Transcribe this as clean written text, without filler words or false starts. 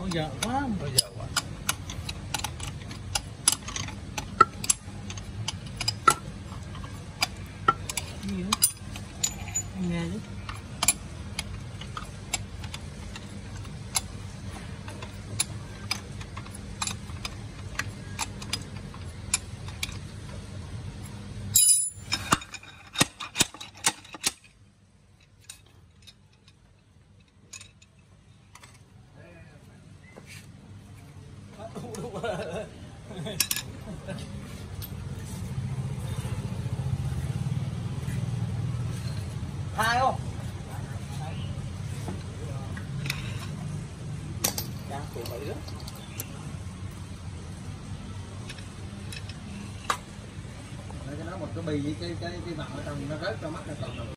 Bây giờ quá. Bây giờ quá. Gì nữa? Nghe chứ. Hai không? Đang tụi bậy đó. Cái đó một cái bì với cái mặt ở trong nó rớt trong mắt nó còn